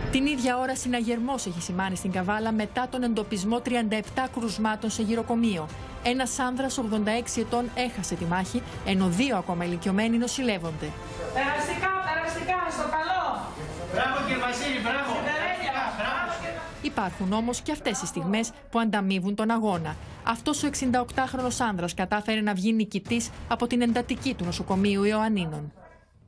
Την ίδια ώρα, συναγερμός έχει σημάνει στην Καβάλα μετά τον εντοπισμό 37 κρουσμάτων σε γυροκομείο. Ένας άνδρας 86 ετών έχασε τη μάχη, ενώ 2 ακόμα ηλικιωμένοι νοσηλεύονται. Περαστικά, στο καλό! Μπράβο κύριε Βασίλη, μπράβο! Υπάρχουν όμως και αυτές οι στιγμές που ανταμείβουν τον αγώνα. Αυτός ο 68χρονος άνδρας κατάφερε να βγει νικητής από την εντατική του νοσοκομείου Ιωαννίνων.